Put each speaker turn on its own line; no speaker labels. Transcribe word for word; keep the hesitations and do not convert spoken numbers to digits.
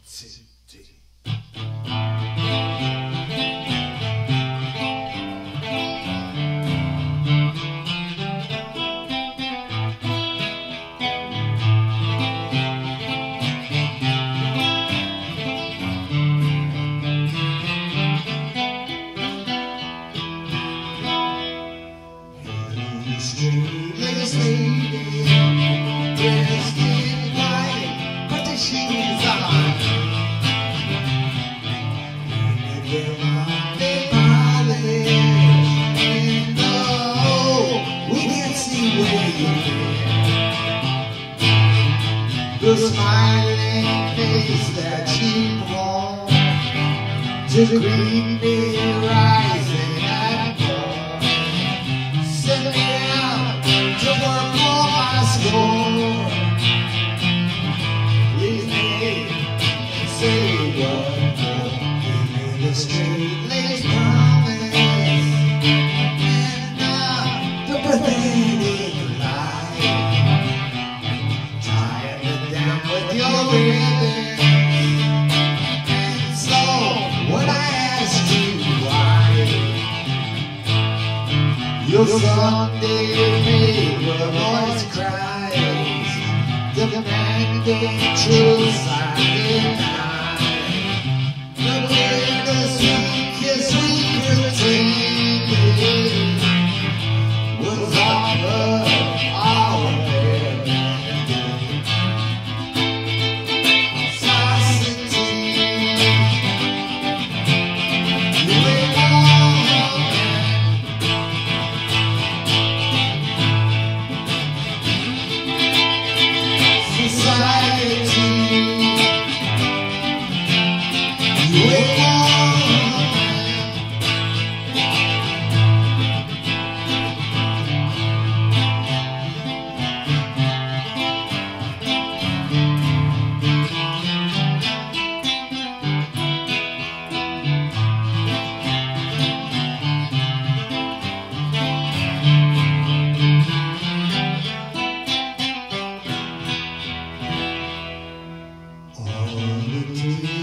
Sossity.
Latest lady, dressed in white, but the shoes on. They polish, and no, we can't see where you've been. The smiling face that she wore to greet me rising at dawn. Send me out to work for my score. Leave me and say what more. Give me the straight-laced promise and not the pathetic lie. Tie me down with your ribbon, and so when I ask you why, your Sunday paper voice cries, demanding truth I deny. The greatest weakest we pretended was offered all of their Sossity. You ain't wrong. Society, you ain't wrong. All the tears